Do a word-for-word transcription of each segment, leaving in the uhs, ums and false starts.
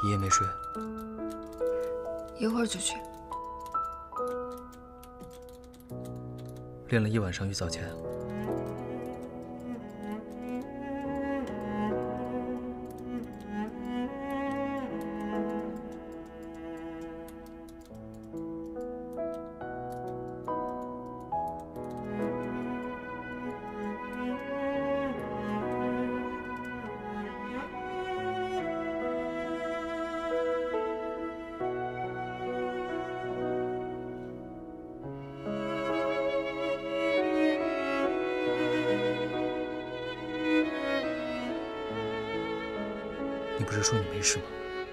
一夜没睡？ 一会儿就去。 练了一晚上玉藻前。 你不是说你没事吗？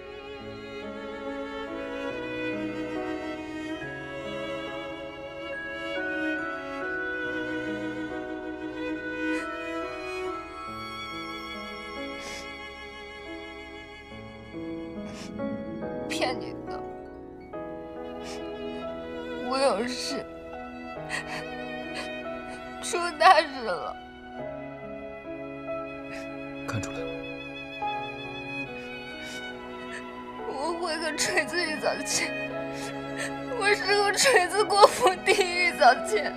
骗你的，我有事，出大事了。 看出来了。 我会个锤子玉藻前，我是个锤子国府第一玉藻前。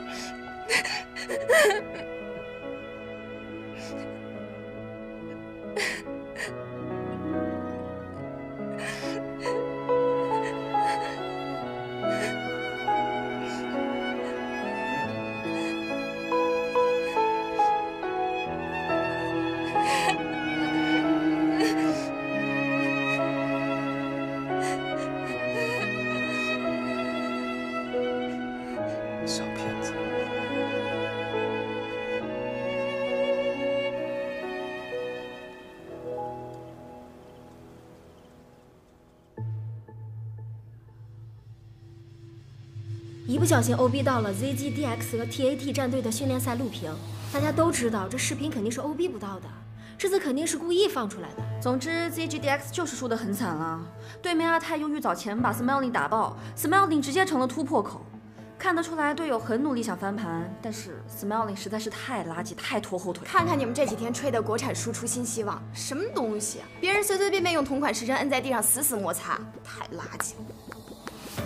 小骗子！ 一不小心 O B 到了 Z G D X 和 T A T 战队的训练赛录屏，大家都知道这视频肯定是 O B 不到的，这次肯定是故意放出来的。 总之 Z G D X 就是输得很惨了，对面阿泰用玉藻前把 Smelling 打爆 ，Smelling 直接成了突破口。 看得出来，队友很努力想翻盘，但是 Smelling 实在是太垃圾，太拖后腿。 看看你们这几天吹的国产输出新希望，什么东西啊？别人随随便便用同款时针摁在地上死死摩擦，太垃圾了。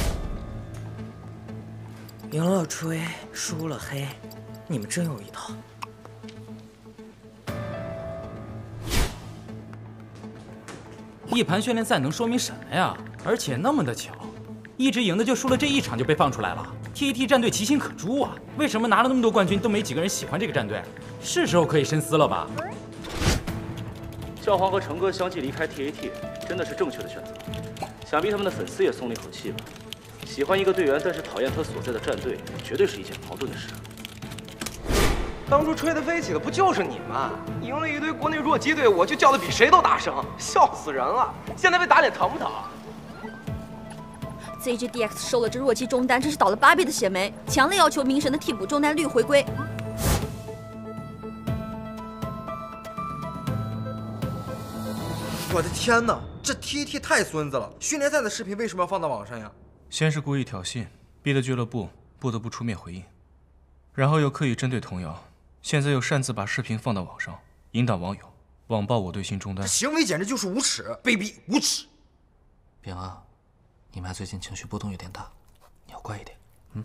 赢了吹，输了黑，你们真有一套。 一盘训练赛能说明什么呀？而且那么的巧。 一直赢的就输了这一场就被放出来了 ，T A T 战队其心可诛啊！为什么拿了那么多冠军都没几个人喜欢这个战队？是时候可以深思了吧？ 教皇和成哥相继离开 T A T， 真的是正确的选择。想必他们的粉丝也松了一口气吧？喜欢一个队员，但是讨厌他所在的战队，绝对是一件矛盾的事。 当初吹得飞起的不就是你吗？赢了一堆国内弱鸡队，我就叫的比谁都大声，笑死人了！现在被打脸疼不疼？ Z G D X 收了这弱鸡中单，真是倒了八辈的血霉，强烈要求明神的替补中单率回归。 我的天哪，这 T A T 太孙子了！训练赛的视频为什么要放到网上呀？ 先是故意挑衅，逼得俱乐部不得不出面回应，然后又刻意针对童谣，现在又擅自把视频放到网上，引导网友网暴我队新中单， 这行为简直就是无耻、卑鄙、无耻！ 秉啊。 你妈最近情绪波动有点大，你要乖一点。嗯，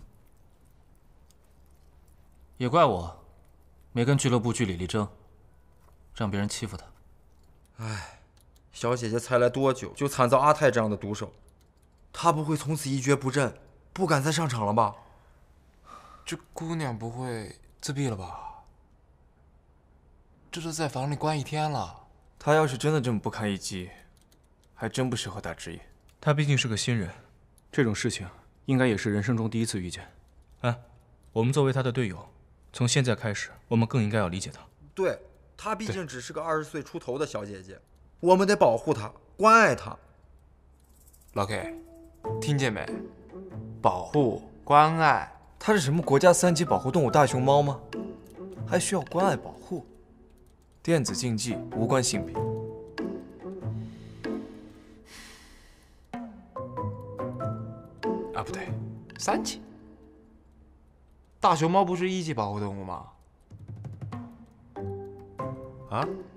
也怪我，没跟俱乐部据理力争，让别人欺负她。 唉，小姐姐才来多久，就惨遭阿泰这样的毒手，她不会从此一蹶不振，不敢再上场了吧？ 这姑娘不会自闭了吧？这都在房里关一天了。 她要是真的这么不堪一击，还真不适合打职业。 他毕竟是个新人，这种事情应该也是人生中第一次遇见。哎，我们作为他的队友，从现在开始，我们更应该要理解他。 对，她毕竟只是个二十岁出头的小姐姐，我们得保护她，关爱她。 老 K， 听见没？保护、关爱。 他是什么国家三级保护动物大熊猫吗？还需要关爱保护？电子竞技无关性别。 啊，不对，三级。大熊猫不是一级保护动物吗？啊？